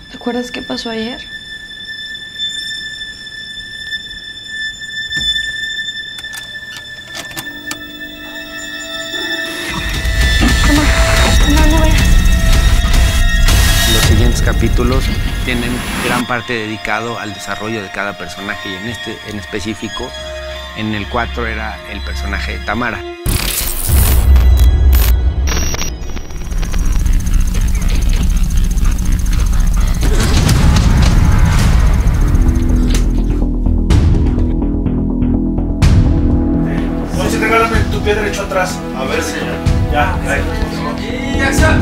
¿Te acuerdas qué pasó ayer? Mamá, no veas. Los siguientes capítulos tienen gran parte dedicado al desarrollo de cada personaje y en este en específico, en el 4 era el personaje de Tamara. Oye, regálame tu pie derecho atrás. A ver, señor. Ya, ahí. Y acción.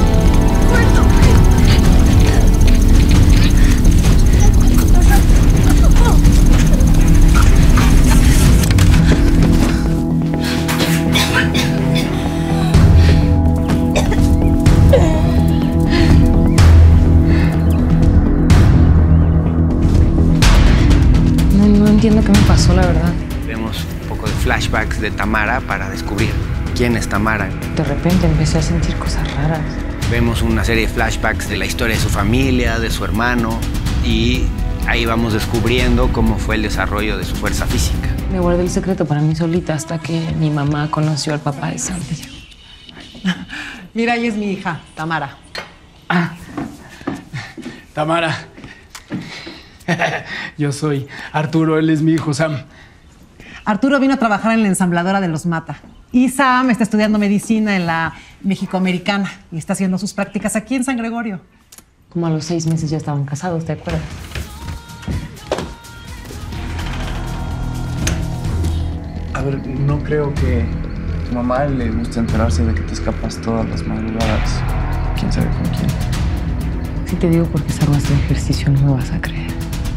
No entiendo qué me pasó, la verdad. Vemos un poco de flashbacks de Tamara para descubrir quién es Tamara. De repente empecé a sentir cosas raras. Vemos una serie de flashbacks de la historia de su familia, de su hermano, y ahí vamos descubriendo cómo fue el desarrollo de su fuerza física. Me guardé el secreto para mí solita hasta que mi mamá conoció al papá de Santi. Mira, ella es mi hija, Tamara. Tamara. Yo soy Arturo, él es mi hijo, Sam. Arturo vino a trabajar en la ensambladora de los Mata. Y Sam está estudiando medicina en la Mexicoamericana y está haciendo sus prácticas aquí en San Gregorio. Como a los 6 meses ya estaban casados, ¿te acuerdas? A ver, no creo que a tu mamá le guste enterarse de que te escapas todas las madrugadas. ¿Quién sabe con quién? Si te digo porque salgo a hacer ejercicio, no me vas a creer.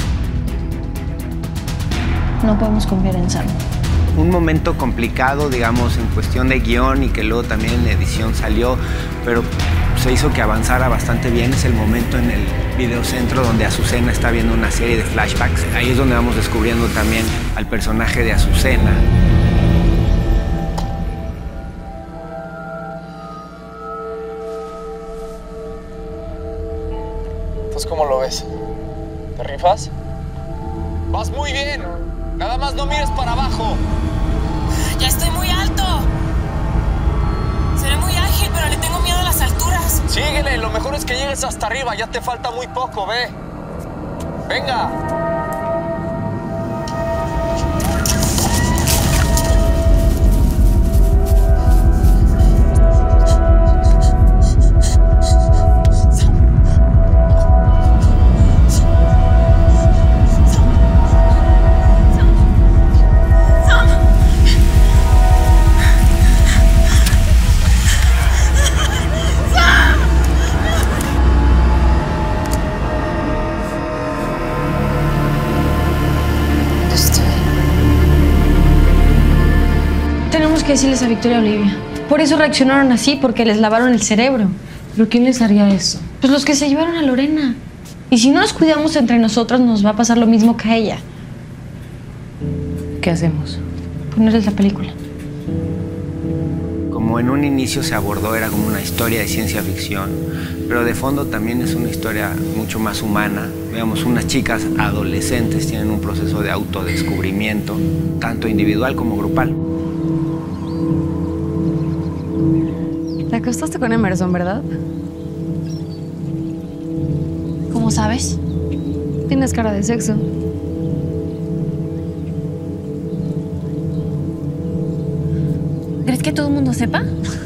No podemos confiar en Sam. Un momento complicado, digamos, en cuestión de guión y que luego también en edición salió, pero se hizo que avanzara bastante bien. Es el momento en el videocentro donde Azucena está viendo una serie de flashbacks. Ahí es donde vamos descubriendo también al personaje de Azucena. Entonces, ¿cómo lo ves? ¿Te rifas? Vas muy bien. Nada más no mires para abajo. Ya estoy muy alto. Seré muy ágil, pero le tengo miedo a las alturas. Síguele, lo mejor es que llegues hasta arriba. Ya te falta muy poco, ve. Venga. Tenemos que decirles a Victoria y Olivia. Por eso reaccionaron así, porque les lavaron el cerebro. ¿Pero quién les haría eso? Pues los que se llevaron a Lorena. Y si no nos cuidamos entre nosotras, nos va a pasar lo mismo que a ella. ¿Qué hacemos? Ponerles la película. Como en un inicio se abordó, era como una historia de ciencia ficción, pero de fondo también es una historia mucho más humana. Veamos, unas chicas adolescentes tienen un proceso de autodescubrimiento, tanto individual como grupal. Te acostaste con Emerson, ¿verdad? ¿Cómo sabes? Tienes cara de sexo. ¿Crees que todo el mundo sepa?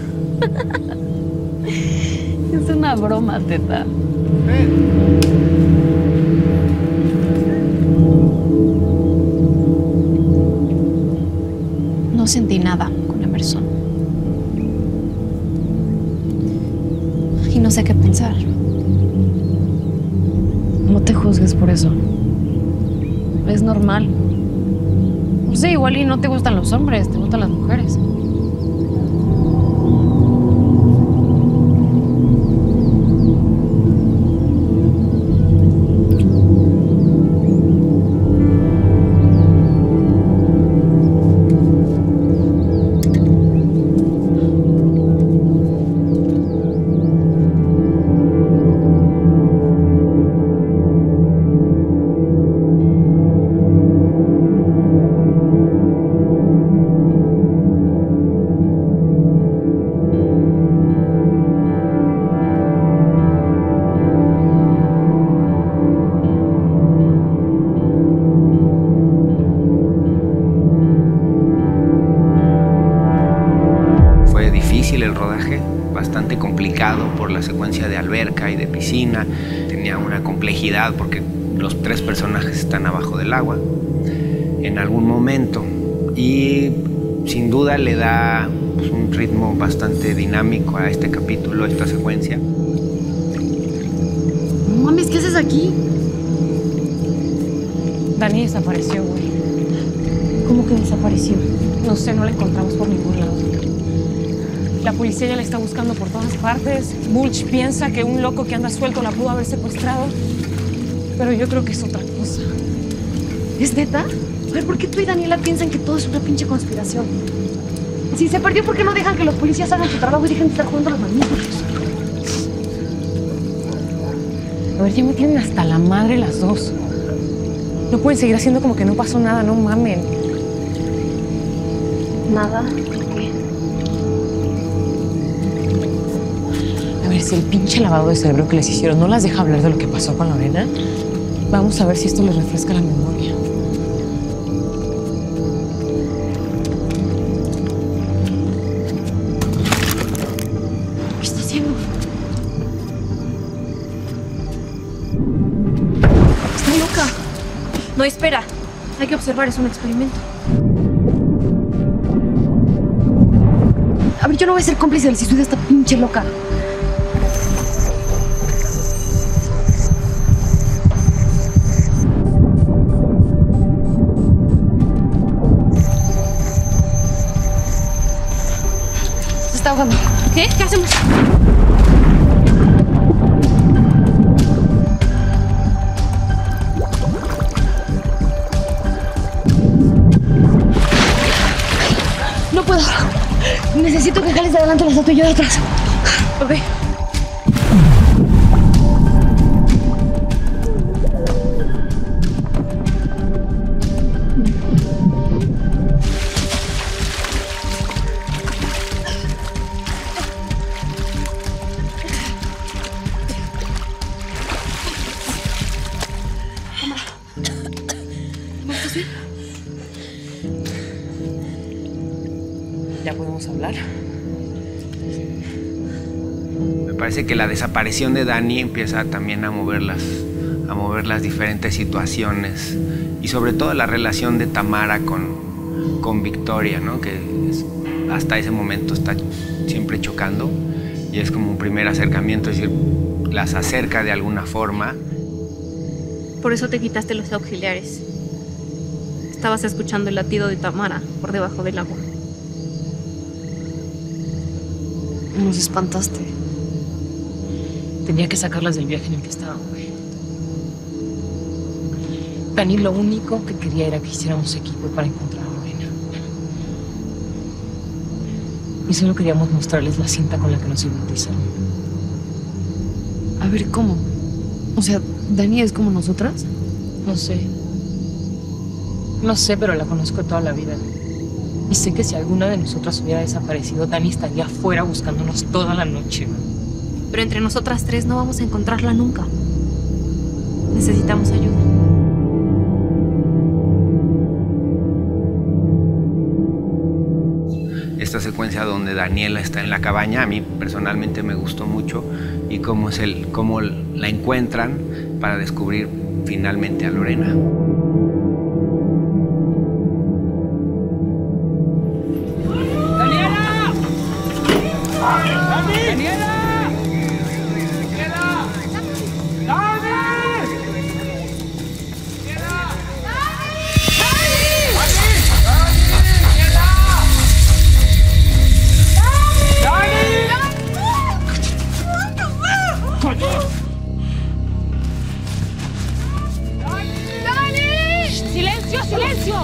Es una broma, teta. No sentí nada con Emerson. Y no sé qué pensar. No te juzgues por eso. Es normal. No sé, igual y no te gustan los hombres, te gustan las mujeres. ¿no? Por la secuencia de alberca y de piscina. Tenía una complejidad porque los 3 personajes están abajo del agua en algún momento. Y sin duda le da pues, un ritmo bastante dinámico a este capítulo, a esta secuencia. No mames, ¿qué haces aquí? Dani desapareció, güey. ¿Cómo que desapareció? No sé, no la encontramos por ningún lado. La policía ya la está buscando por todas partes. Bulch piensa que un loco que anda suelto la pudo haber secuestrado. Pero yo creo que es otra cosa. ¿Es neta? A ver, ¿por qué tú y Daniela piensan que todo es una pinche conspiración? Si se perdió, ¿por qué no dejan que los policías hagan su trabajo y dejen de estar jugando a los mamíferos? A ver, ya me tienen hasta la madre las dos. No pueden seguir haciendo como que no pasó nada, no mamen. Nada. ¿Qué? A ver, si el pinche lavado de cerebro que les hicieron no las deja hablar de lo que pasó con Lorena, vamos a ver si esto les refresca la memoria. ¿Qué está haciendo? Está loca. No, espera. Hay que observar, es un experimento. A ver, yo no voy a ser cómplice del suicidio de esta pinche loca. Se está ahogando. ¿Qué? ¿Qué hacemos? No puedo. Necesito que jales de adelante la estatua y yo de atrás. Ok. ¿Estás bien? ¿Ya podemos hablar? Me parece que la desaparición de Dani empieza también a mover las diferentes situaciones y sobre todo la relación de Tamara con Victoria, ¿no? Que hasta ese momento está siempre chocando y es como un primer acercamiento, es decir, las acerca de alguna forma. Por eso te quitaste los auxiliares. Estabas escuchando el latido de Tamara por debajo del agua. Nos espantaste. Tenía que sacarlas del viaje en el que estaban, güey. Dani lo único que quería era que hiciéramos equipo para encontrar a Lorena. Y solo queríamos mostrarles la cinta con la que nos hipnotizaron. A ver, ¿cómo? O sea, ¿Dani es como nosotras? No sé. No sé, pero la conozco toda la vida. Y sé que si alguna de nosotras hubiera desaparecido, Dani estaría afuera buscándonos toda la noche. Pero entre nosotras 3 no vamos a encontrarla nunca. Necesitamos ayuda. Esta secuencia donde Daniela está en la cabaña, a mí personalmente me gustó mucho y cómo la encuentran para descubrir finalmente a Lorena. ¡Silencio, silencio!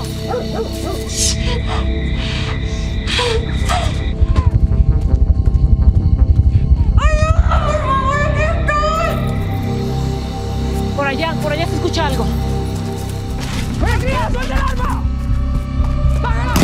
Por allá se escucha algo. ¡Suelta el arma! ¡Págala!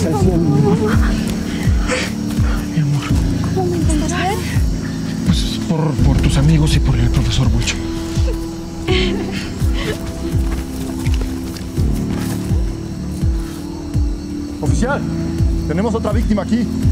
gracias al cielo. Mi amor. ¿Cómo me encontraste? Pues por tus amigos y por el profesor Bulch. Oficial, tenemos otra víctima aquí.